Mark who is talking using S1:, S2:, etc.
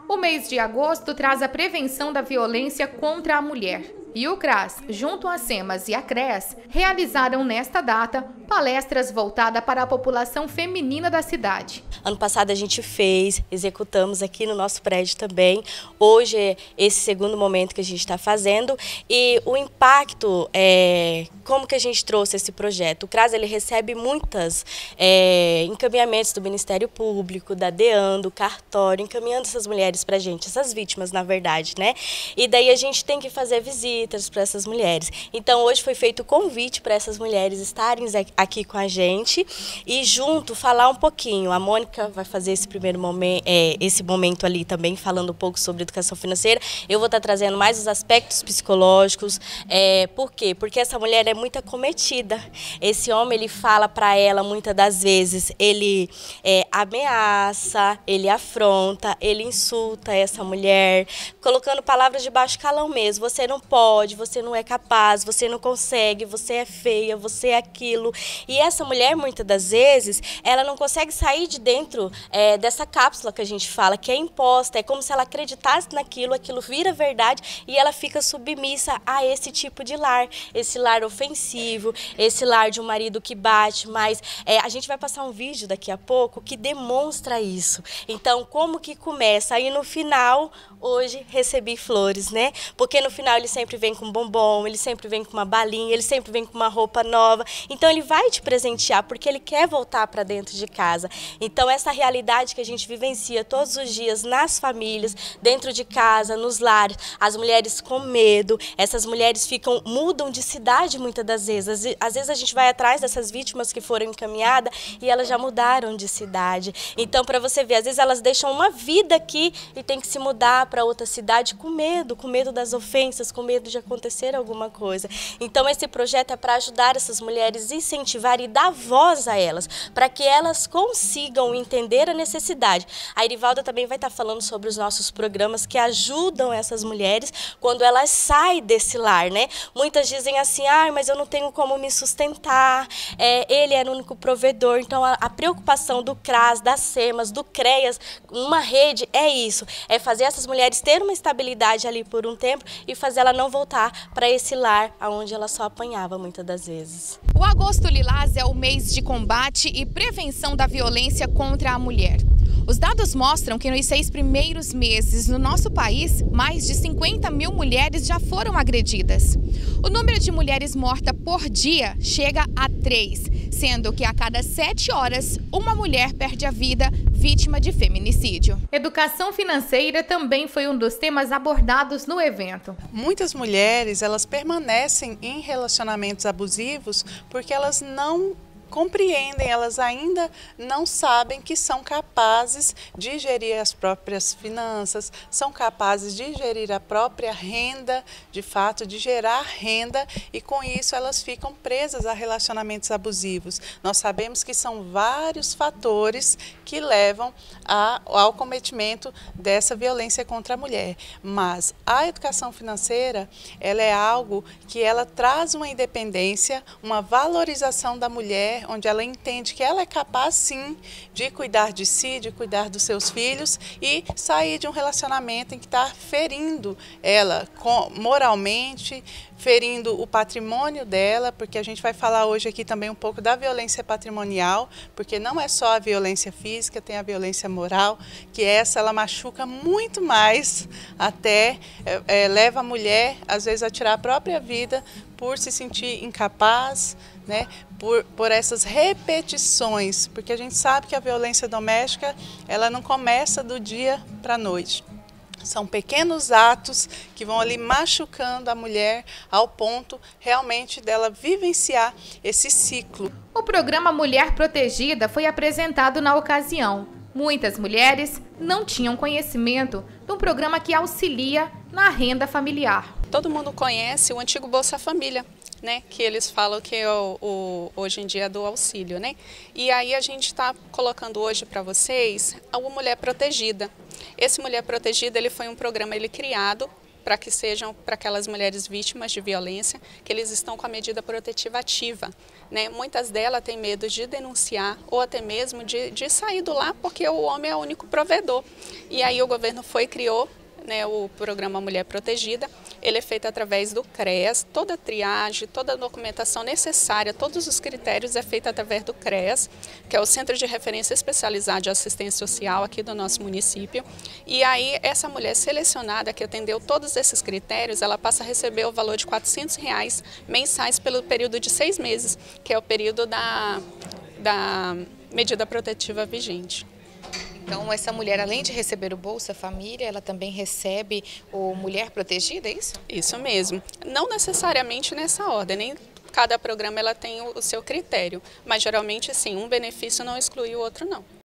S1: O mês de agosto traz a prevenção da violência contra a mulher. E o CRAS, junto à SEMAS e a CREAS, realizaram nesta data palestras voltadas para a população feminina da cidade.
S2: Ano passado a gente executamos aqui no nosso prédio também. Hoje é esse segundo momento que a gente está fazendo. E o impacto, como que a gente trouxe esse projeto? O CRAS ele recebe muitos encaminhamentos do Ministério Público, da DEAN, do cartório, encaminhando essas mulheres para a gente, essas vítimas na verdade, né? E daí a gente tem que fazer visitas para essas mulheres. Então hoje foi feito o convite para essas mulheres estarem aqui com a gente e junto falar um pouquinho. A Mônica vai fazer esse primeiro momento, esse momento ali também falando um pouco sobre educação financeira. Eu vou estar trazendo mais os aspectos psicológicos. Por quê? Porque essa mulher é muito acometida. Esse homem ele fala para ela muitas das vezes, ele ameaça, ele afronta, ele insulta essa mulher, colocando palavras de baixo calão mesmo. Você não pode, você não é capaz, você não consegue, você é feia, você é aquilo. E essa mulher, muitas das vezes, ela não consegue sair de dentro dessa cápsula que a gente fala, que é imposta. É como se ela acreditasse naquilo, aquilo vira verdade e ela fica submissa a esse tipo de lar. Esse lar ofensivo, esse lar de um marido que bate, mas a gente vai passar um vídeo daqui a pouco que demonstra isso. Então, como que começa? Aí no final, hoje, recebi flores, né? Porque no final ele sempre vem com bombom, ele sempre vem com uma balinha, ele sempre vem com uma roupa nova. Então ele vai te presentear porque ele quer voltar para dentro de casa. Então essa realidade que a gente vivencia todos os dias nas famílias, dentro de casa, nos lares, as mulheres com medo, essas mulheres mudam de cidade muitas das vezes. Às vezes a gente vai atrás dessas vítimas que foram encaminhadas e elas já mudaram de cidade. Então para você ver, às vezes elas deixam uma vida aqui e tem que se mudar para outra cidade com medo das ofensas, com medo de acontecer alguma coisa. Então esse projeto é para ajudar essas mulheres, incentivar e dar voz a elas, para que elas consigam entender a necessidade. A Irivalda também vai estar falando sobre os nossos programas que ajudam essas mulheres quando elas saem desse lar, né? Muitas dizem assim, mas eu não tenho como me sustentar, ele é o único provedor. Então a preocupação do CRAS, das SEMAS, do CREAS, uma rede, é isso, é fazer essas mulheres ter uma estabilidade ali por um tempo e fazer ela não voltar para esse lar onde ela só apanhava muitas das vezes.
S1: O Agosto Lilás é o mês de combate e prevenção da violência contra a mulher. Os dados mostram que nos 6 primeiros meses no nosso país, mais de 50 mil mulheres já foram agredidas. O número de mulheres mortas por dia chega a 3, sendo que a cada 7 horas, uma mulher perde a vida vítima de feminicídio. Educação financeira também foi um dos temas abordados no evento.
S3: Muitas mulheres, elas permanecem em relacionamentos abusivos porque elas não compreendem, elas ainda não sabem que são capazes de gerir as próprias finanças, são capazes de gerir a própria renda, de fato, de gerar renda, e com isso elas ficam presas a relacionamentos abusivos. Nós sabemos que são vários fatores que levam ao cometimento dessa violência contra a mulher, mas a educação financeira, ela é algo que ela traz uma independência, uma valorização da mulher, onde ela entende que ela é capaz sim de cuidar de si, de cuidar dos seus filhos e sair de um relacionamento em que está ferindo ela moralmente, ferindo o patrimônio dela, porque a gente vai falar hoje aqui também um pouco da violência patrimonial, porque não é só a violência física, tem a violência moral, que ela machuca muito mais, até leva a mulher às vezes a tirar a própria vida por se sentir incapaz, né? Por essas repetições, porque a gente sabe que a violência doméstica ela não começa do dia para a noite. São pequenos atos que vão ali machucando a mulher ao ponto realmente dela vivenciar esse ciclo.
S1: O programa Mulher Protegida foi apresentado na ocasião. Muitas mulheres não tinham conhecimento de um programa que auxilia na renda familiar.
S4: Todo mundo conhece o antigo Bolsa Família, né, que eles falam que é hoje em dia é do auxílio, né? E aí a gente está colocando hoje para vocês a Mulher Protegida. Esse Mulher Protegida ele foi um programa criado para que sejam para aquelas mulheres vítimas de violência, que eles estão com a medida protetiva ativa, né? Muitas delas têm medo de denunciar ou até mesmo de sair do lar porque o homem é o único provedor. E aí o governo criou, né, o programa Mulher Protegida. Ele é feito através do CREAS, toda a triagem, toda a documentação necessária, todos os critérios é feito através do CREAS, que é o Centro de Referência Especializado de Assistência Social aqui do nosso município. E aí essa mulher selecionada que atendeu todos esses critérios, ela passa a receber o valor de R$ 400 mensais pelo período de 6 meses, que é o período da medida protetiva vigente.
S1: Então, essa mulher, além de receber o Bolsa Família, ela também recebe o Mulher Protegida, é isso?
S4: Isso mesmo. Não necessariamente nessa ordem, nem cada programa ela tem o seu critério, mas geralmente sim, um benefício não exclui o outro não.